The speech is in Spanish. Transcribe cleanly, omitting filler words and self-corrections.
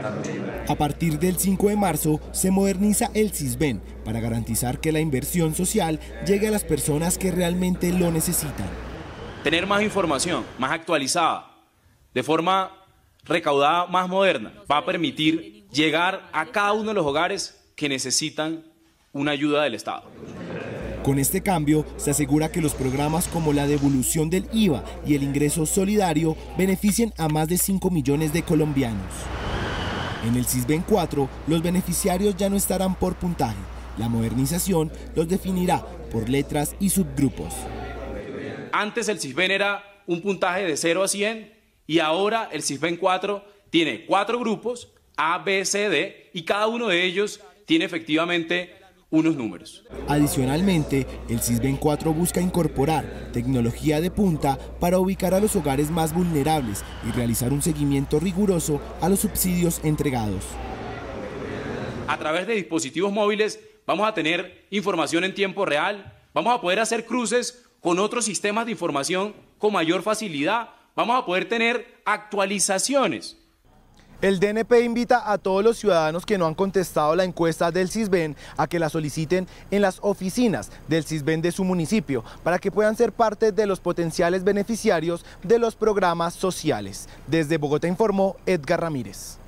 A partir del 5 de marzo se moderniza el Sisbén para garantizar que la inversión social llegue a las personas que realmente lo necesitan. Tener más información, más actualizada, de forma recaudada, más moderna, va a permitir llegar a cada uno de los hogares que necesitan una ayuda del Estado. Con este cambio, se asegura que los programas como la devolución del IVA y el ingreso solidario beneficien a más de 5 millones de colombianos. En el Sisbén 4, los beneficiarios ya no estarán por puntaje. La modernización los definirá por letras y subgrupos. Antes el Sisbén era un puntaje de 0 a 100 y ahora el Sisbén 4 tiene 4 grupos, A, B, C, D, y cada uno de ellos tiene efectivamente unos números. Adicionalmente, el Sisbén 4 busca incorporar tecnología de punta para ubicar a los hogares más vulnerables y realizar un seguimiento riguroso a los subsidios entregados. A través de dispositivos móviles vamos a tener información en tiempo real, vamos a poder hacer cruces con otros sistemas de información con mayor facilidad, vamos a poder tener actualizaciones. El DNP invita a todos los ciudadanos que no han contestado la encuesta del Sisbén a que la soliciten en las oficinas del Sisbén de su municipio para que puedan ser parte de los potenciales beneficiarios de los programas sociales. Desde Bogotá informó Edgar Ramírez.